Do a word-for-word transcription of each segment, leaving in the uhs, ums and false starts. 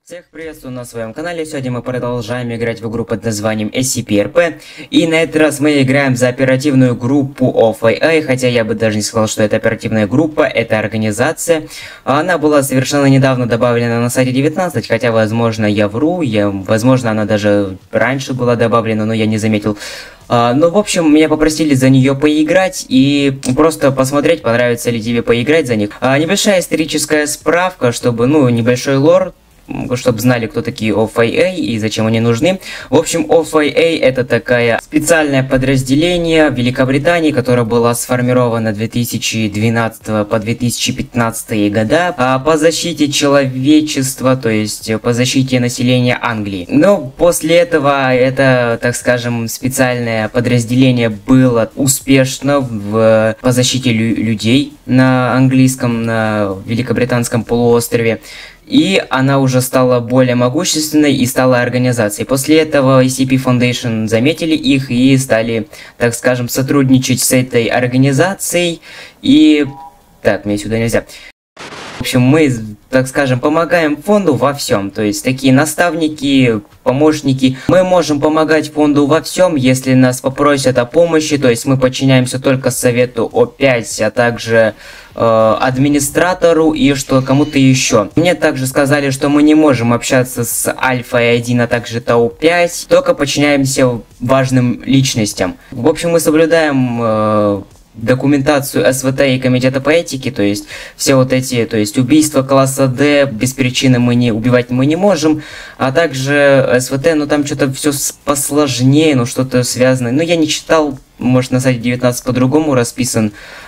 Всех приветствую на своем канале. Сегодня мы продолжаем играть в игру под названием эс си пи ар пи. И на этот раз мы играем за оперативную группу оф эй ай, хотя я бы даже не сказал, что это оперативная группа, это организация. Она была совершенно недавно добавлена на сайте девятнадцать, хотя, возможно, я вру, я, возможно, она даже раньше была добавлена, но я не заметил. Uh, ну, в общем, меня попросили за нее поиграть и просто посмотреть, понравится ли тебе поиграть за них. Uh, небольшая историческая справка, чтобы, ну, небольшой лор, чтобы знали, кто такие оф эй ай и зачем они нужны. В общем, оф эй ай это такая специальное подразделение в Великобритании, которое было сформировано две тысячи двенадцатого по две тысячи пятнадцатый года а, по защите человечества, то есть по защите населения Англии. Но после этого это, так скажем, специальное подразделение было успешно в, по защите лю людей на английском, на Великобританском полуострове. И она уже стала более могущественной и стала организацией. После этого эс си пи Foundation заметили их и стали, так скажем, сотрудничать с этой организацией. И... Так, мне сюда нельзя. В общем, мы, так скажем, помогаем фонду во всем. То есть, такие наставники, помощники. Мы можем помогать фонду во всем, если нас попросят о помощи. То есть, мы подчиняемся только совету о пять, а также э, администратору и что кому-то еще. Мне также сказали, что мы не можем общаться с Альфой один, а также Тау пять. Только подчиняемся важным личностям. В общем, мы соблюдаем... Э, документацию эс вэ тэ и комитета по этике, то есть все вот эти, то есть убийства класса D без причины мы не убивать мы не можем, а также эс вэ тэ, ну там что-то все посложнее, ну что-то связанное, ну я не читал, может на сайте девятнадцать по-другому расписан,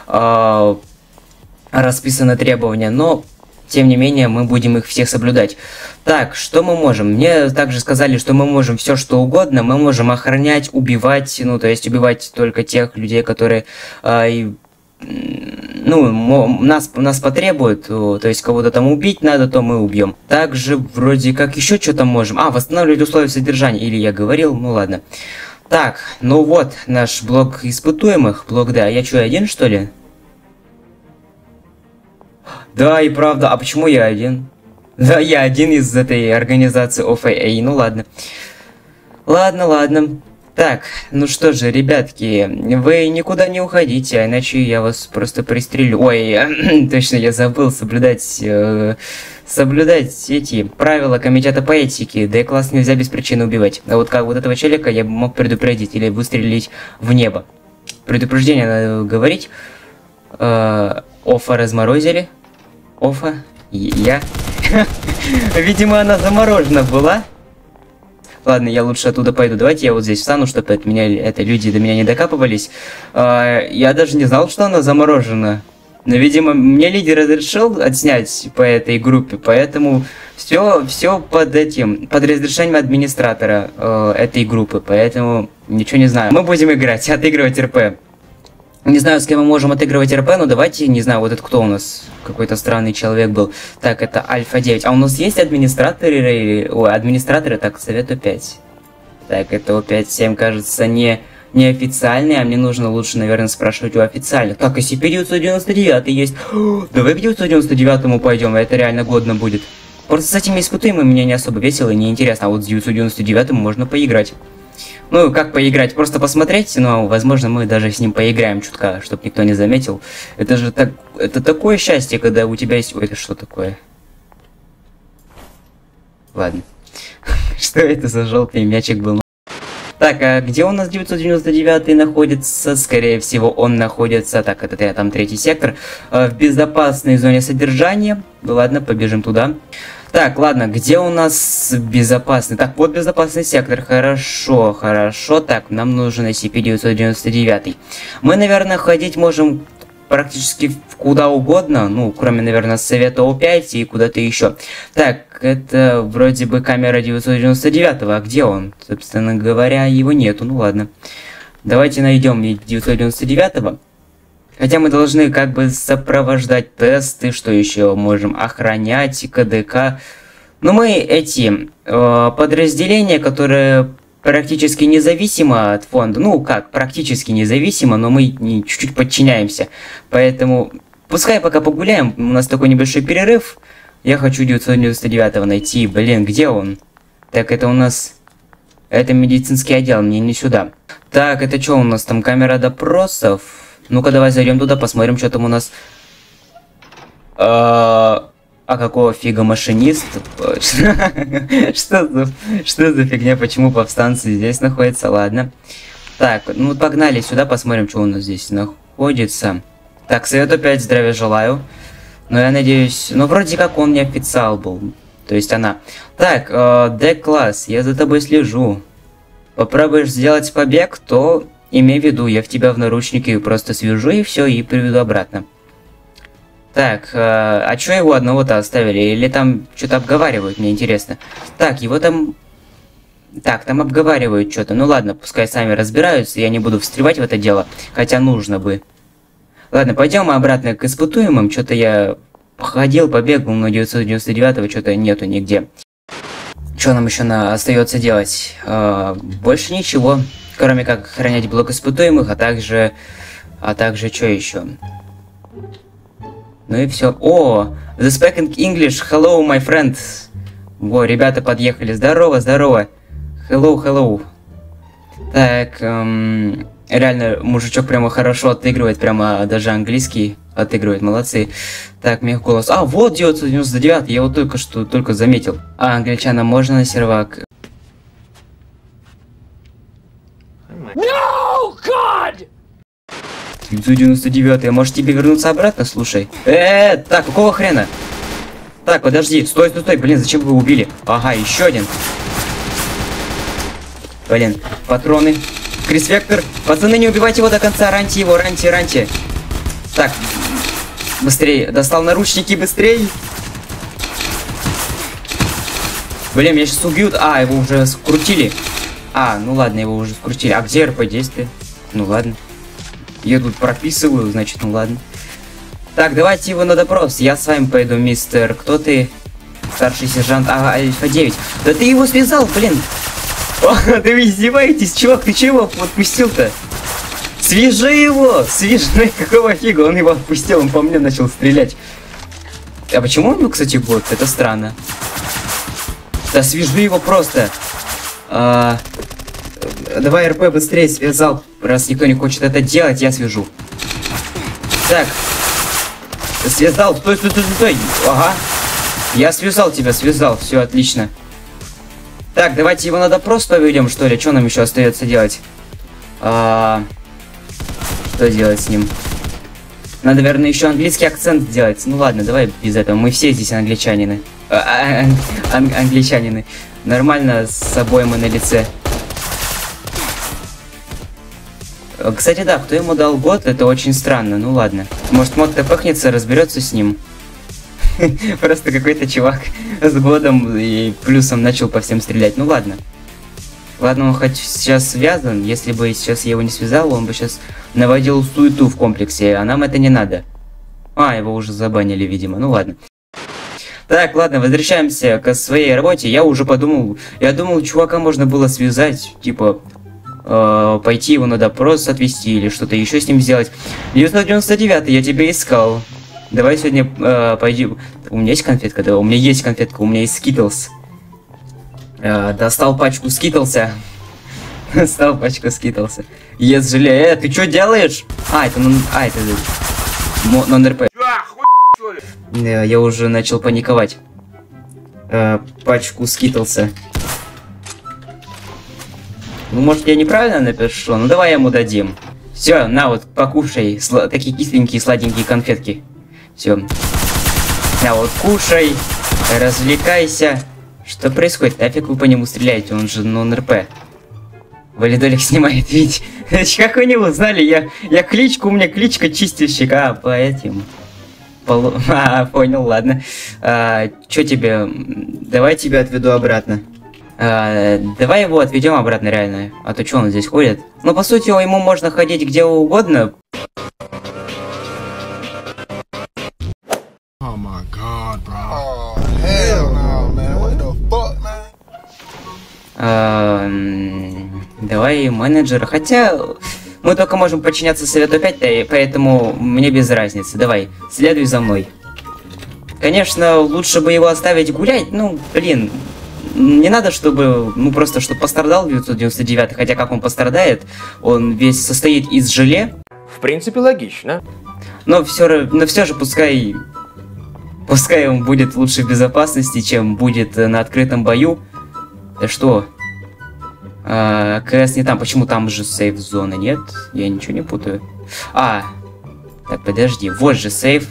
э, расписаны требования, но тем не менее, мы будем их всех соблюдать. Так, что мы можем? Мне также сказали, что мы можем все что угодно. Мы можем охранять, убивать, ну, то есть убивать только тех людей, которые, э, ну, нас, нас потребуют. То есть кого-то там убить надо, то мы убьем. Также вроде как еще что-то можем. А, восстанавливать условия содержания. Или я говорил, ну ладно. Так, ну вот, наш блок испытуемых. Блок, да. Я что, один, что ли? Да, и правда. А почему я один? Да, я один из этой организации оф эй ай. Ну ладно. Ладно, ладно. Так, ну что же, ребятки, вы никуда не уходите, иначе я вас просто пристрелю. Ой, точно, я забыл соблюдать... Э, соблюдать эти правила комитета по этике. Да и класс нельзя без причины убивать. А вот как вот этого челика я мог предупредить или выстрелить в небо. Предупреждение надо говорить. Э, Офа разморозили. Офа, я. Видимо, она заморожена была. Ладно, я лучше оттуда пойду. Давайте я вот здесь встану, чтобы от меня, это люди до меня не докапывались. А, я даже не знал, что она заморожена. Но, видимо, мне лидер разрешил отснять по этой группе, поэтому все, все под этим, под разрешением администратора э, этой группы, поэтому ничего не знаю. Мы будем играть, отыгрывать эр пэ. Не знаю, с кем мы можем отыгрывать эр пэ, но давайте, не знаю, вот это кто у нас? Какой-то странный человек был. Так, это Альфа девять. А у нас есть администраторы или... Ой, администраторы, так, совет о пять. Так, это о пять семь, кажется, не, не официальный, а мне нужно лучше, наверное, спрашивать у официальных. Так, эс си пи девятьсот девяносто девять есть. О, давай к девятьсот девяносто девятому пойдем, это реально годно будет. Просто с этими испытуемыми мне не особо весело и не интересно, а вот с девятьсот девяносто девятым можно поиграть. Ну, как поиграть? Просто посмотреть, но, возможно, мы даже с ним поиграем чутка, чтобы никто не заметил. Это же так... Это такое счастье, когда у тебя есть... Ой, это что такое? Ладно. Что это за желтый мячик был? Так, а где у нас девятьсот девяносто девятый находится? Скорее всего, он находится... Так, это там третий сектор. В безопасной зоне содержания. Ладно, побежим туда. Так, ладно, где у нас безопасный? Так, вот безопасный сектор. Хорошо, хорошо. Так, нам нужен эс си пи девятьсот девяносто девять. Мы, наверное, ходить можем практически куда угодно. Ну, кроме, наверное, совета о пять и куда-то еще. Так, это вроде бы камера девятьсот девяносто девять. А где он? Собственно говоря, его нету. Ну, ладно. Давайте найдем девятьсот девяносто девять. Хотя мы должны как бы сопровождать тесты, что еще можем охранять, ка дэ ка. Но мы эти э, подразделения, которые практически независимо от фонда, ну как, практически независимо, но мы чуть-чуть подчиняемся. Поэтому пускай пока погуляем, у нас такой небольшой перерыв. Я хочу девятьсот девяносто девятого найти. Блин, где он? Так, это у нас... Это медицинский отдел, мне не сюда. Так, это что у нас там? Камера допросов? Ну-ка, давай зайдем туда, посмотрим, что там у нас. А, а какого фига машинист? Что за... Что за фигня? Почему повстанцы здесь находятся? Ладно. Так, ну погнали сюда, посмотрим, что у нас здесь находится. Так, совет опять здравия желаю. Но я надеюсь... Ну, вроде как он не официал был. То есть она. Так, э, Д-класс, я за тобой слежу. Попробуешь сделать побег, то имей в виду, я в тебя в наручники просто свяжу и все, и приведу обратно. Так, э, а чё его одного-то оставили? Или там что-то обговаривают, мне интересно. Так, его там... Так, там обговаривают что-то. Ну ладно, пускай сами разбираются, я не буду встревать в это дело. Хотя нужно бы. Ладно, пойдем обратно к испытуемым. Что-то я... Походил, побегал, но девятьсот девяносто девятого что-то нету нигде. Что нам еще на... остается делать? А, больше ничего, кроме как охранять блок испытуемых, а также... А также что еще? Ну и все. О, The Speaking English, hello, my friend. Во, ребята подъехали. Здорово, здорово. Hello, hello. Так, эм... реально, мужичок прямо хорошо отыгрывает, прямо даже английский отыгрывает, молодцы. Так, мех голос. А, вот девятьсот девяносто девятый, я его только что, только заметил. А, англичанам можно на сервак? No, God! девятьсот девяносто девятый, а может тебе вернуться обратно, слушай? Эээ, так, какого хрена? Так, подожди, стой, стой, стой, блин, зачем вы его убили? Ага, еще один. Блин, патроны. Крис Вектор, пацаны, не убивайте его до конца, раньте его, раньте, раньте. Так, быстрее, достал наручники, быстрее. Блин, меня сейчас убьют. А, его уже скрутили. А, ну ладно, его уже скрутили. А где эр пэ действия? Ну ладно. Я тут прописываю, значит, ну ладно. Так, давайте его на допрос. Я с вами пойду, мистер. Кто ты? Старший сержант. А, Альфа девять. Да ты его связал, блин. О, да вы издеваетесь, чувак, ты чего его отпустил-то? Свяжи его! Свяжи, какого фига? Он его отпустил, он по мне начал стрелять. А почему он, кстати, бот? Это странно. Да свяжи его просто. А, давай эр пэ быстрее связал. Раз никто не хочет это делать, я свяжу. Так. Связал. Стой, стой, стой, стой. Ага. Я связал тебя, связал. Все, отлично. Так, давайте его на допрос поведем, что ли? Что нам еще остается делать? А... Что делать с ним? Надо, наверное, еще английский акцент сделать. Ну ладно, давай без этого. Мы все здесь англичанины. А, а, а, ан англичанины. Нормально с обоим мы на лице. Кстати, да, кто ему дал год, это очень странно. Ну ладно. Может, мод тпхнется, разберется с ним. Просто какой-то чувак с годом и плюсом начал по всем стрелять. Ну ладно. Ладно, он хоть сейчас связан. Если бы сейчас я его не связал, он бы сейчас наводил суету в комплексе. А нам это не надо. А, его уже забанили, видимо. Ну ладно. Так, ладно, возвращаемся к своей работе. Я уже подумал... Я думал, чувака можно было связать. Типа... Э, пойти его на допрос отвезти или что-то еще с ним сделать. девятьсот девяносто девятый, я тебя искал. Давай сегодня э, пойдем. У меня есть конфетка? Да, у меня есть конфетка, у меня есть скитлс. Э, достал пачку скитлса. Достал пачку скитлса. Ес, желе. Э, ты что делаешь? А, это нон... А, это... Нон эр пэ. Э, я уже начал паниковать. Э, пачку скитлса. Ну, может, я неправильно напишу? Ну, давай ему дадим. Все, на вот, покушай. Сла такие кисленькие, сладенькие конфетки. Все. На вот, кушай. Развлекайся. Что происходит? Нафиг вы по нему стреляете? Он же нон эр пэ. Валидолик снимает ведь. Как вы не узнали? Я, я кличку, у меня кличка чистильщик. А, по этим. Полу... А, понял, ладно. А, Че тебе? Давай тебя отведу обратно. А, давай его отведем обратно, реально. А то что он здесь ходит? Ну, по сути, ему можно ходить где угодно. Oh my God, bro. Oh, hell no, man. What the fuck, man? А, давай менеджера. Хотя мы только можем подчиняться совету опять, поэтому мне без разницы. Давай, следуй за мной. Конечно, лучше бы его оставить гулять, ну, блин. Не надо, чтобы, ну, просто, чтобы пострадал девятьсот девяносто девятый, хотя как он пострадает, он весь состоит из желе. В принципе, логично. Но все, но все же пускай, пускай он будет лучше в безопасности, чем будет на открытом бою. Да что? А, КС не там, почему там же сейф-зона, нет? Я ничего не путаю. А, так, подожди, вот же сейф.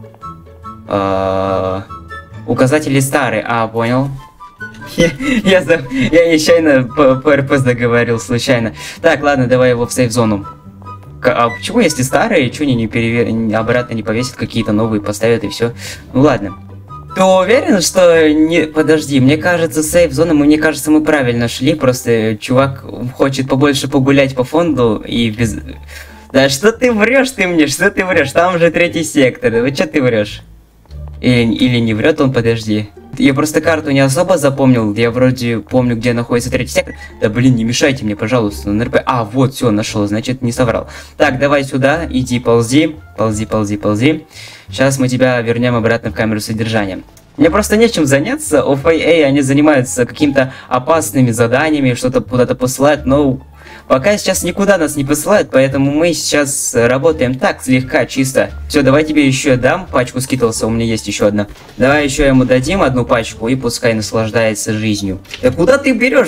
А, указатели старые, а, понял. Я, я, я нечаянно по, по РП договорил, случайно. Так, ладно, давай его в сейф-зону. А почему, если старые, что они не перевер... обратно не повесят, какие-то новые поставят и все? Ну ладно. Ты уверен, что не... Подожди, мне кажется, сейф-зона, мне кажется, мы правильно шли, просто чувак хочет побольше погулять по фонду и без... Да что ты врешь ты мне, что ты врешь? Там же третий сектор, вот что ты врешь? Или, или не врет он, подожди. Я просто карту не особо запомнил, я вроде помню, где находится третий сектор. Да блин, не мешайте мне, пожалуйста, на РП. А, вот, все, нашел, значит, не соврал. Так, давай сюда, иди, ползи, ползи, ползи, ползи. Сейчас мы тебя вернем обратно в камеру содержания. Мне просто нечем заняться, оф эй эй, они занимаются какими-то опасными заданиями, что-то куда-то посылают, но... Пока сейчас никуда нас не посылают, поэтому мы сейчас работаем так, слегка, чисто. Все, давай тебе еще дам пачку скитлса, у меня есть еще одна. Давай еще ему дадим одну пачку и пускай наслаждается жизнью. Да куда ты берешь?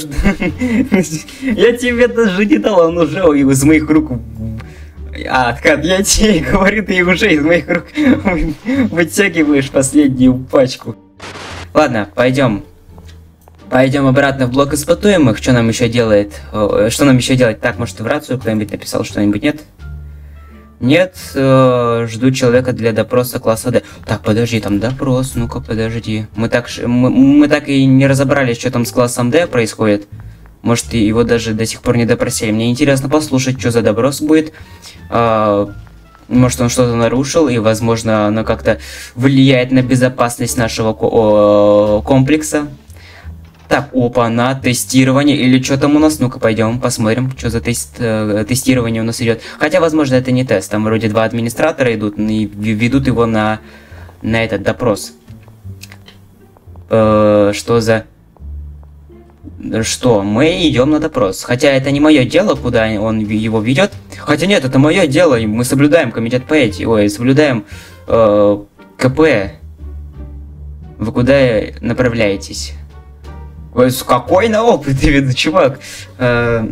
Я тебе даже не дал, он уже из моих рук... А, откат, я тебе говорю, ты уже из моих рук вытягиваешь последнюю пачку. Ладно, пойдем. Пойдем обратно в блок испытуемых. Что нам еще делает? Что нам еще делать? Так, может, в рацию кто-нибудь написал что-нибудь? Нет? Нет. Э, жду человека для допроса класса Д. Так, подожди, там допрос. Ну-ка, подожди. Мы так, мы, мы так и не разобрались, что там с классом Д происходит. Может, его даже до сих пор не допросили. Мне интересно послушать, что за допрос будет. Э, может, он что-то нарушил, и, возможно, оно как-то влияет на безопасность нашего ко комплекса. Так, опа, на тестирование или что там у нас? Ну-ка, пойдем посмотрим, что за тест, э, тестирование у нас идет. Хотя, возможно, это не тест. Там вроде два администратора идут и ведут его на, на этот допрос. Э, что за... Что? Мы идем на допрос. Хотя это не мое дело, куда он его ведет. Хотя нет, это мое дело. Мы соблюдаем комитет по этике. Ой, соблюдаем э, КП. Вы куда направляетесь? Какой на опыт, ты виду, чувак? Э,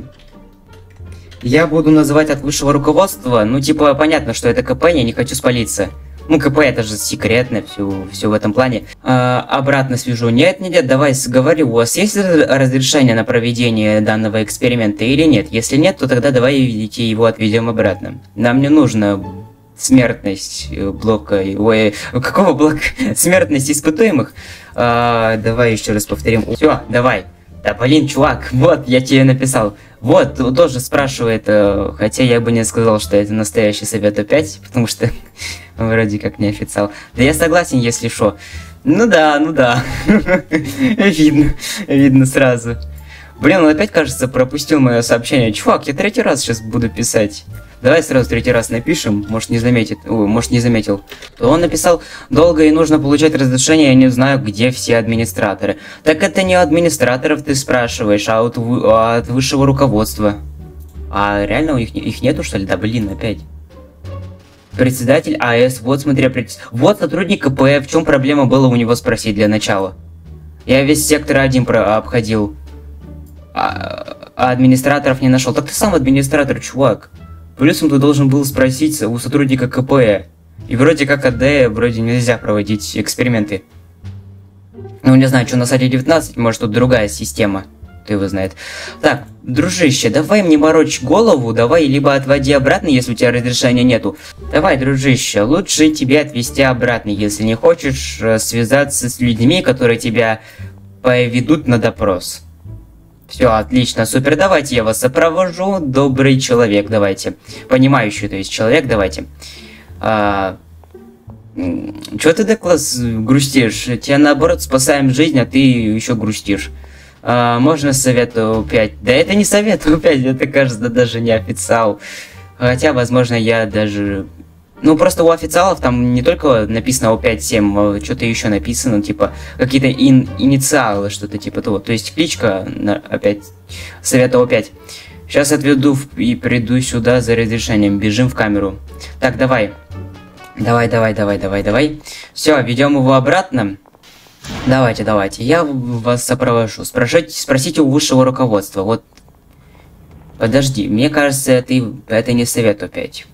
я буду называть от высшего руководства. Ну, типа, понятно, что это КП, я не хочу спалиться. Ну, КП это же секретно, все, все в этом плане. Э, обратно свяжу. Нет, нет, нет, давай говорю, у вас есть разрешение на проведение данного эксперимента или нет? Если нет, то тогда давай его отведем обратно. Нам не нужно смертность блока... Ой, какого блока? Смертность испытуемых. А, давай еще раз повторим. Все, давай. Да блин, чувак, вот, я тебе написал. Вот, тоже спрашивает, э, хотя я бы не сказал, что это настоящий совет опять, потому что вроде как не официал. Да я согласен, если что. Ну да, ну да. Видно, видно сразу. Блин, он опять, кажется, пропустил мое сообщение. Чувак, я третий раз сейчас буду писать. Давай сразу третий раз напишем, может не заметит, о, может не заметил. То он написал, долго и нужно получать разрешение, я не знаю, где все администраторы. Так это не у администраторов ты спрашиваешь, а от, а от высшего руководства. А реально у них, их нету, что ли? Да блин, опять. Председатель АЭС, вот смотри, пред... вот сотрудник КП, в чем проблема была у него спросить для начала. Я весь сектор один про обходил, а, а администраторов не нашел. Так ты сам администратор, чувак. Плюсом ты должен был спросить у сотрудника КП. И вроде как АД, вроде нельзя проводить эксперименты. Ну, не знаю, что на сайте девятнадцать, может тут другая система. Кто его знает. Так, дружище, давай мне морочь голову, давай либо отводи обратно, если у тебя разрешения нету. Давай, дружище, лучше тебе отвезти обратно, если не хочешь связаться с людьми, которые тебя поведут на допрос. Все, отлично, супер, давайте я вас сопровожу, добрый человек, давайте. Понимающий, то есть человек, давайте. А... Чё ты так класс грустишь? Тебя наоборот спасаем жизнь, а ты еще грустишь. А, можно советую пять? Да это не советую пять, это кажется даже не официал. Хотя, возможно, я даже... Ну, просто у официалов там не только написано О пять семь, а что-то еще написано, типа, какие-то ин инициалы, что-то типа того. То есть кличка, на, опять, совета О пять. Сейчас отведу в, и приду сюда за разрешением. Бежим в камеру. Так, давай. Давай, давай, давай, давай, давай. Все, ведем его обратно. Давайте, давайте. Я вас сопровожу. Спросите, спросите у высшего руководства. Вот. Подожди, мне кажется, это, это не совет О пять.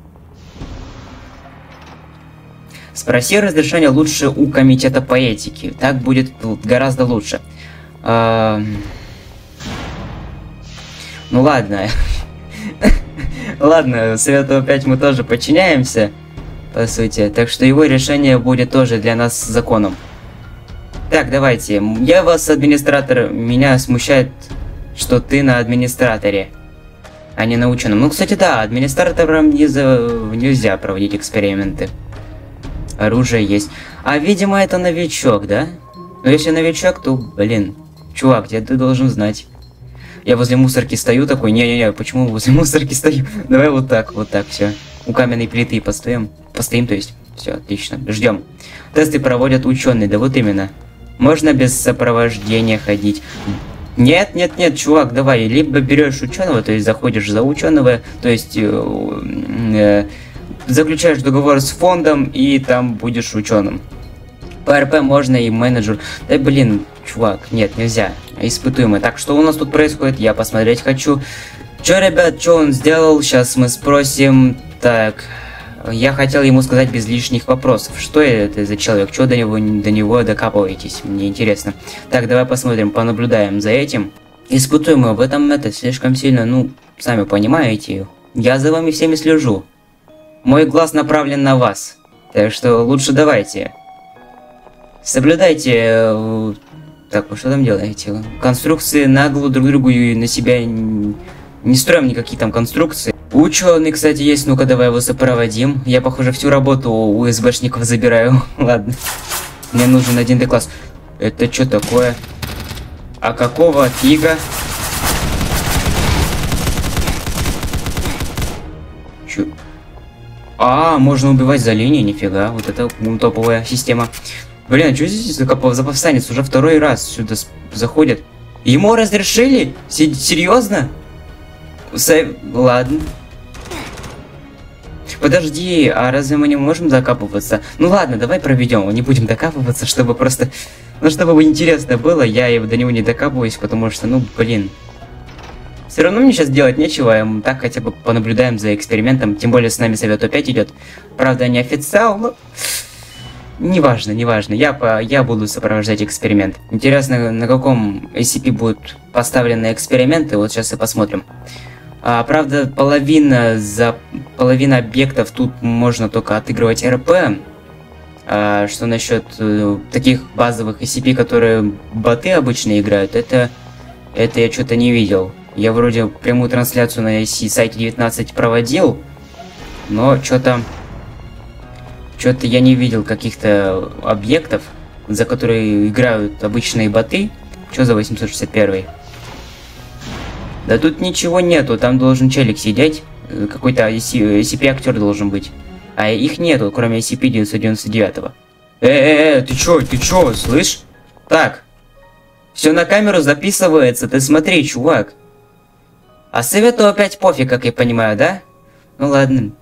Спроси разрешение лучше у комитета по этике. Так будет гораздо лучше. А... Ну ладно. Ладно, совету О пять мы тоже подчиняемся, по сути. Так что его решение будет тоже для нас законом. Так, давайте. Я вас администратор. Меня смущает, что ты на администраторе, а не на ученом. Ну, кстати, да, администраторам не за... нельзя проводить эксперименты. Оружие есть. А, видимо, это новичок, да? Но если новичок, то, блин, чувак, где ты должен знать? Я возле мусорки стою такой, не-не-не, почему возле мусорки стою? Давай вот так, вот так, все. У каменной плиты постоим. Постоим, то есть. Все, отлично. Ждем. Тесты проводят ученые, да вот именно. Можно без сопровождения ходить. Нет, нет, нет, чувак, давай. Либо берешь ученого, то есть заходишь за ученого, то есть э, э, заключаешь договор с фондом и там будешь ученым. По РП можно и менеджер. Да блин, чувак, нет, нельзя. Испытуемый. Так, что у нас тут происходит? Я посмотреть хочу. Чё, ребят, что он сделал? Сейчас мы спросим. Так, я хотел ему сказать без лишних вопросов. Что это за человек? Чё до него, до него докапываетесь? Мне интересно. Так, давай посмотрим, понаблюдаем за этим. Испытуемый, в этом это слишком сильно, ну, сами понимаете. Я за вами всеми слежу. Мой глаз направлен на вас. Так что лучше давайте. Соблюдайте... Так, вы что там делаете? Конструкции нагло друг другу и на себя не строим никакие там конструкции. Ученый, кстати, есть. Ну-ка, давай его сопроводим. Я, похоже, всю работу у СБшников забираю. Ладно. Мне нужен один Д-класс. Это что такое? А какого фига? Чё? А, можно убивать за линией, нифига. Вот это топовая система. Блин, а что здесь за, за повстанец? Уже второй раз сюда заходит. Ему разрешили? С серьезно? С ладно. Подожди, а разве мы не можем докапываться? Ну ладно, давай проведем. Не будем докапываться, чтобы просто... Ну, чтобы интересно было, я его до него не докапываюсь, потому что, ну, блин. Все равно мне сейчас делать нечего, мы так хотя бы понаблюдаем за экспериментом. Тем более с нами совет О пять идет. Правда, не официал, но... Неважно, неважно. Я, по, я буду сопровождать эксперимент. Интересно, на каком эс си пи будут поставлены эксперименты. Вот сейчас и посмотрим. А, правда, половина, за, половина объектов тут можно только отыгрывать РП. А, что насчет э, таких базовых эс си пи, которые боты обычно играют, это, это я что-то не видел. Я вроде прямую трансляцию на сайте девятнадцать проводил, но что-то... Что-то я не видел каких-то объектов, за которые играют обычные боты. Что за восемьсот шестьдесят один? Да тут ничего нету, там должен челик сидеть. Какой-то эс си пи-актер должен быть. А их нету, кроме эс си пи девятьсот девяносто девять. Э-э-э, ты чё, ты чё, слышь? Так, все на камеру записывается, ты смотри, чувак. А совету опять пофиг, как я понимаю, да? Ну ладно.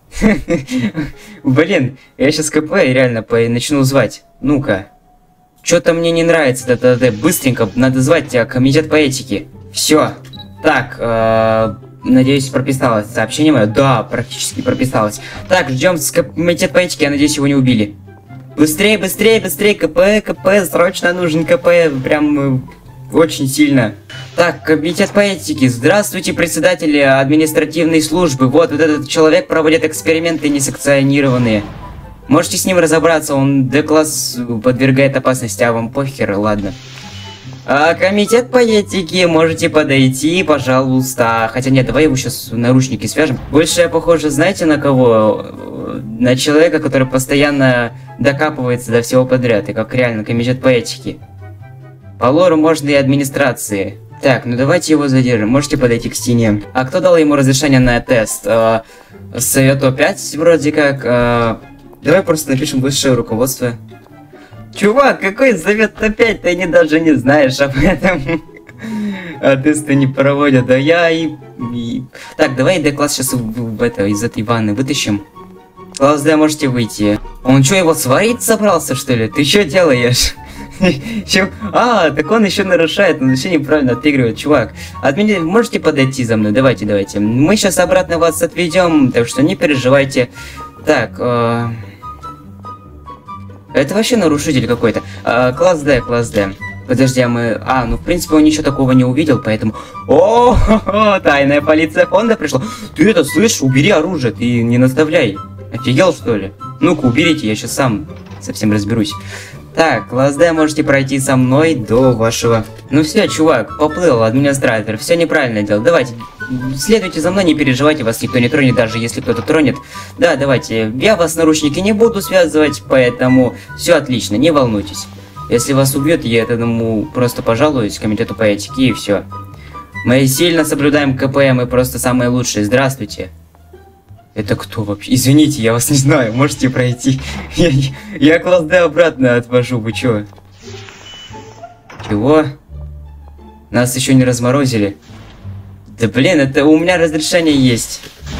Блин, я сейчас КП реально начну звать. Ну-ка. Что-то мне не нравится, ТТД. Быстренько, надо звать тебя, комитет по этике. Все. Так, э, надеюсь, прописалось сообщение мое. Да, практически прописалось. Так, ждем комитет по этике, я надеюсь, его не убили. Быстрее, быстрее, быстрее, КП, КП, срочно нужен КП, прям... Э, очень сильно. Так, комитет по этике. Здравствуйте, председатели административной службы. Вот, вот этот человек проводит эксперименты несанкционированные. Можете с ним разобраться, он Д-класс подвергает опасности, а вам похер, ладно. А, комитет по этике, можете подойти, пожалуйста. Хотя нет, давай его сейчас в наручники свяжем. Больше я похоже, знаете на кого? На человека, который постоянно докапывается до всего подряд. И как реально комитет по этике. По лору можно и администрации. Так, ну давайте его задержим. Можете подойти к стене. А кто дал ему разрешение на тест? Э, Совет опять вроде как. Э, давай просто напишем высшее руководство. Чувак, какой совет опять? Ты они даже не знаешь об этом. А тесты не проводят. А я и... и... Так, давай D-класс сейчас в, в это, из этой ванны вытащим. Класс D, можете выйти. Он что, его сварить собрался, что ли? Ты что делаешь? А, так он еще нарушает, он еще неправильно отыгрывает, чувак. Отмените, можете подойти за мной? Давайте, давайте. Мы сейчас обратно вас отведем, так что не переживайте. Так, э... это вообще нарушитель какой-то. Э, класс D, класс D. Подожди, а мы... А, ну в принципе он ничего такого не увидел, поэтому... О, хо-хо, тайная полиция фонда пришла. Ты это слышишь? Убери оружие, ты не наставляй. Офигел, что ли? Ну-ка, уберите, я сейчас сам совсем разберусь. Так, класс D, можете пройти со мной до вашего... Ну все, чувак, поплыл администратор, все неправильно делал. Давайте, следуйте за мной, не переживайте, вас никто не тронет, даже если кто-то тронет. Да, давайте, я вас наручники не буду связывать, поэтому все отлично, не волнуйтесь. Если вас убьют, я этому просто пожалуюсь, комитету по этике, и все. Мы сильно соблюдаем КП, мы просто самые лучшие, здравствуйте. Это кто вообще? Извините, я вас не знаю, можете пройти. Я, я класс D обратно отвожу, вы чё? Чего? Нас еще не разморозили. Да блин, это у меня разрешение есть.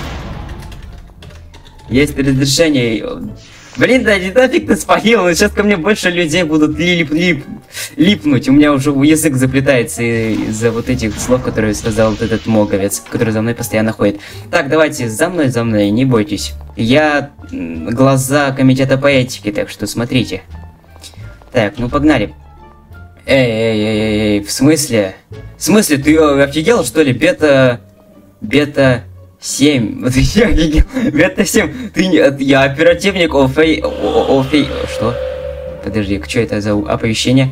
Есть разрешение. Блин, да не нафиг ты спалил, сейчас ко мне больше людей будут лип, лип, липнуть. У меня уже язык заплетается из-за вот этих слов, которые сказал вот этот моговец, который за мной постоянно ходит. Так, давайте, за мной, за мной, не бойтесь. Я глаза комитета по этике, так что смотрите. Так, ну погнали. Эй, эй, эй, эй, в смысле? В смысле, ты офигел, что ли? Бета... Бета... семь. Вот я офигел. Бета семь. Ты не... Я оперативник Офей... Офей... Что? Подожди, что это за оповещение?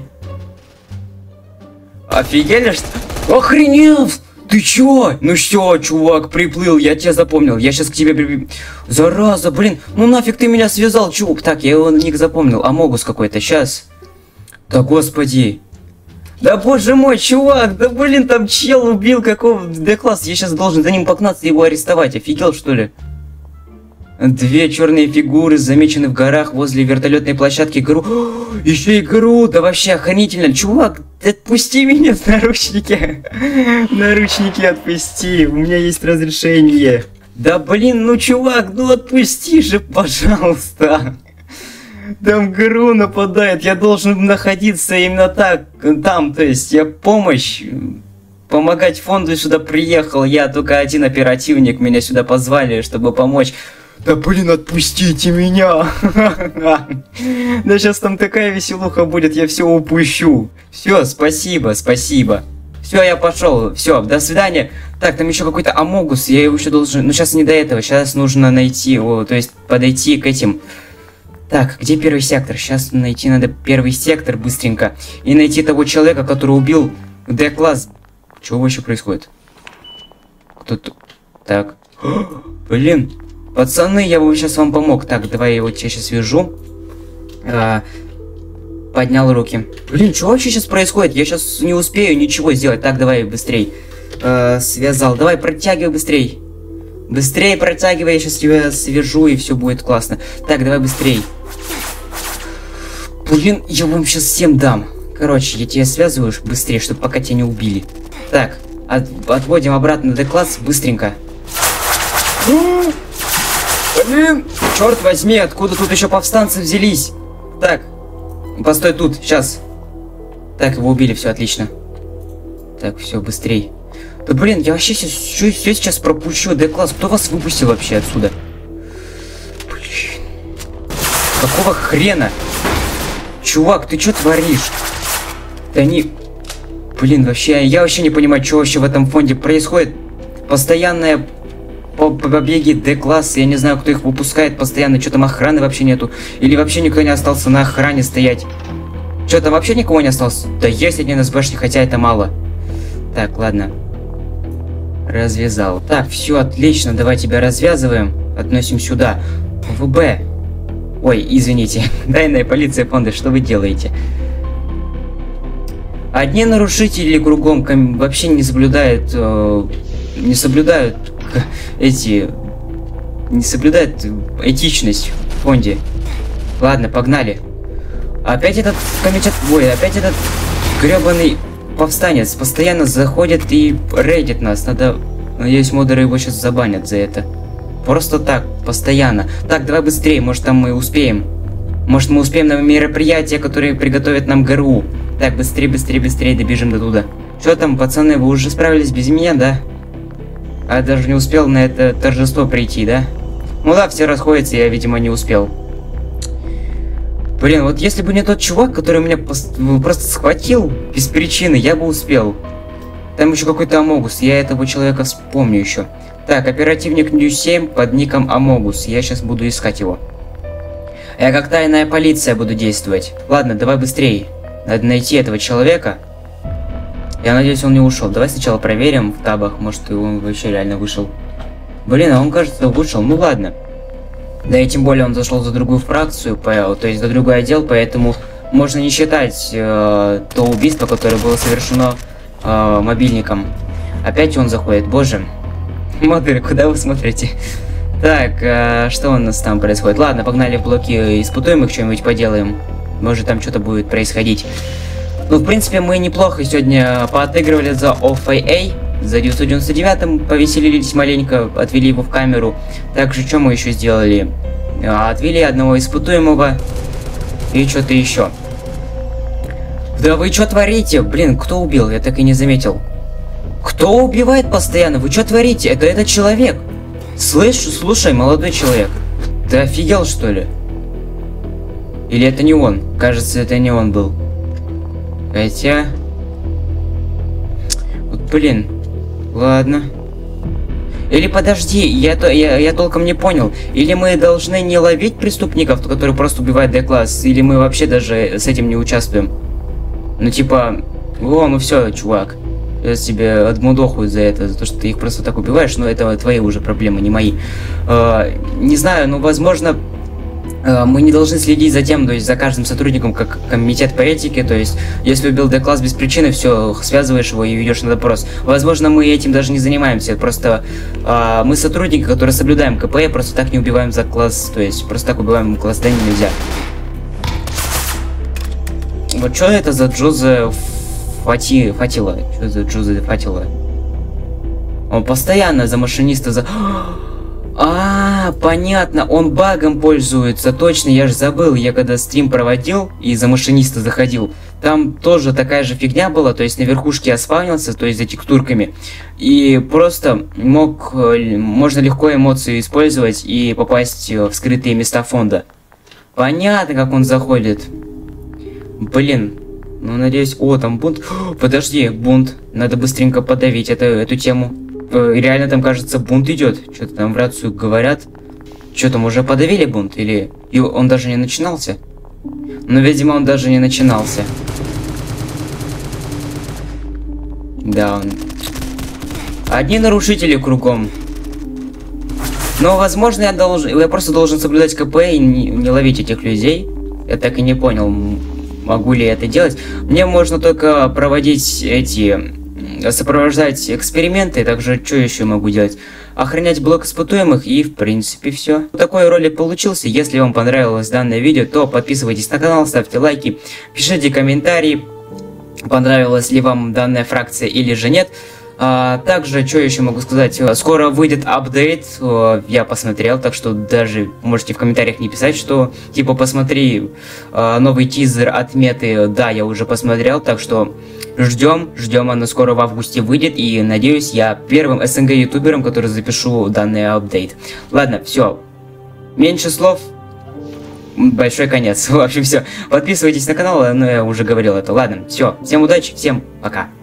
Офигели, что? Охренел! Ты чё? Ну что, чувак, приплыл, я тебя запомнил. Я сейчас к тебе при... Зараза, блин. Ну нафиг ты меня связал, чувак. Так, я его ник запомнил. Амогус какой-то, сейчас. Да господи. Да боже мой, чувак, да блин, там чел убил какого D-класс. Я сейчас должен за ним погнаться и его арестовать. Офигел, что ли? Две черные фигуры замечены в горах возле вертолетной площадки ГРУ. О, еще и ГРУ, да вообще охренительно. Чувак, отпусти меня в наручники. Наручники отпусти, у меня есть разрешение. Да блин, ну чувак, ну отпусти же, пожалуйста. Там ГРУ нападает, я должен находиться именно так, там, то есть я помощь, помогать фонду сюда приехал, я только один оперативник, меня сюда позвали, чтобы помочь. Да блин, отпустите меня! Да сейчас там такая веселуха будет, я все упущу. Все, спасибо, спасибо. Все, я пошел, все, до свидания. Так, там еще какой-то Амогус, я его еще должен, ну сейчас не до этого, сейчас нужно найти его, то есть подойти к этим... Так, где первый сектор? Сейчас найти надо первый сектор быстренько. И найти того человека, который убил D-класс. Что вообще происходит? Кто-то... Так. О, блин. Пацаны, я бы сейчас вам помог. Так, давай я вот тебя сейчас вяжу. А, поднял руки. Блин, что вообще сейчас происходит? Я сейчас не успею ничего сделать. Так, давай быстрей. А, связал. Давай, протягивай быстрей. Быстрее протягивай, я сейчас тебя свяжу, и все будет классно. Так, давай быстрей. Блин, я вам сейчас всем дам. Короче, я тебя связываю быстрее, чтобы пока тебя не убили. Так, от, отводим обратно D-класс быстренько. Блин, черт возьми, откуда тут еще повстанцы взялись? Так, постой тут, сейчас. Так, его убили, все отлично. Так, все, быстрей. Да блин, я вообще сейчас, все, все сейчас пропущу. D-класс, кто вас выпустил вообще отсюда? Блин. Какого хрена? Чувак, ты что творишь? Да они... Блин, вообще, я вообще не понимаю, что вообще в этом фонде происходит. Постоянное побеги D-класса, я не знаю, кто их выпускает постоянно. Что там охраны вообще нету? Или вообще никто не остался на охране стоять? Что там вообще никого не осталось? Да есть один СБшник, хотя это мало. Так, ладно. Развязал. Так, все отлично, давай тебя развязываем. Относим сюда. ВБ. Ой, извините. Тайная полиция фонда, что вы делаете? Одни нарушители кругом вообще не соблюдают, э, не соблюдают эти, не соблюдают этичность в фонде. Ладно, погнали. Опять этот комитет, ой, опять этот гребаный повстанец постоянно заходит и рейдит нас. Надо, надеюсь, модеры его сейчас забанят за это. Просто так, постоянно. Так, давай быстрее, может там мы успеем. Может мы успеем на мероприятие, которое приготовят нам ГРУ. Так, быстрее, быстрее, быстрее добежим до туда. Что там, пацаны, вы уже справились без меня, да? А даже не успел на это торжество прийти, да? Ну да, все расходятся, я, видимо, не успел. Блин, вот если бы не тот чувак, который меня просто схватил без причины, я бы успел. Там еще какой-то Амогус, я этого человека вспомню еще. Так, оперативник Нью семь под ником Амогус, я сейчас буду искать его. Я как тайная полиция буду действовать. Ладно, давай быстрее. Надо найти этого человека. Я надеюсь, он не ушел. Давай сначала проверим в табах, может, он вообще реально вышел. Блин, а он, кажется, вышел. Ну ладно. Да и тем более он зашел за другую фракцию, то есть за другой отдел, поэтому можно не считать э, то убийство, которое было совершено э, мобильником. Опять он заходит, боже. Модеры, куда вы смотрите? Так, э, что у нас там происходит? Ладно, погнали в блоки испытуемых, что-нибудь поделаем. Может там что-то будет происходить. Ну, в принципе, мы неплохо сегодня поотыгрывали за оф эй эй. За девятьсот девяносто девятым повеселились маленько, отвели его в камеру. Также, что мы еще сделали? Отвели одного испытуемого. И что-то еще. Да вы что творите? Блин, кто убил? Я так и не заметил. Кто убивает постоянно? Вы что творите? Это этот человек. Слышь, слушай, молодой человек. Ты офигел, что ли? Или это не он? Кажется, это не он был. Хотя... Вот, блин. Ладно. Или подожди, я, то, я, я толком не понял. Или мы должны не ловить преступников, которые просто убивают Д-класс, или мы вообще даже с этим не участвуем. Ну типа, о, ну все, чувак. Я тебе отмудохаю за это, за то, что ты их просто так убиваешь, но это твои уже проблемы, не мои. Э, не знаю, но возможно... Мы не должны следить за тем, то есть за каждым сотрудником, как комитет по этике, то есть если убил Д-класс без причины, все, связываешь его и ведешь на допрос. Возможно, мы этим даже не занимаемся, просто а, мы сотрудники, которые соблюдаем ка пэ, просто так не убиваем за класс, то есть просто так убиваем класс Д нельзя. Вот что это за Джозе Фати... Фатила? Что за Джозе Фатила? Он постоянно за машиниста за... А, понятно, он багом пользуется, точно, я же забыл, я когда стрим проводил и за машиниста заходил, там тоже такая же фигня была, то есть на верхушке оспавнился, то есть за текстурками, и просто мог, можно легко эмоции использовать и попасть в скрытые места фонда. Понятно, как он заходит. Блин, ну надеюсь, о, там бунт, подожди, бунт, надо быстренько подавить это, эту тему. Реально там, кажется, бунт идет. Что-то там в рацию говорят. Что там, уже подавили бунт? Или и он даже не начинался? Ну, видимо, он даже не начинался. Да, он... Одни нарушители кругом. Но, возможно, я должен... Я просто должен соблюдать ка пэ и не, не ловить этих людей. Я так и не понял, могу ли я это делать. Мне можно только проводить эти... сопровождать эксперименты, также что еще могу делать? Охранять блок испытуемых и в принципе все. Такой ролик получился. Если вам понравилось данное видео, то подписывайтесь на канал, ставьте лайки, пишите комментарии, понравилась ли вам данная фракция или же нет. А, также, что еще могу сказать, скоро выйдет апдейт, я посмотрел, так что даже можете в комментариях не писать, что типа посмотри новый тизер от Меты, да, я уже посмотрел, так что ждем, ждем, оно скоро в августе выйдет, и надеюсь, я первым эс эн гэ ютубером, который запишу данный апдейт. Ладно, все, меньше слов, большой конец, в общем все, подписывайтесь на канал, но я уже говорил это, ладно, все, всем удачи, всем пока.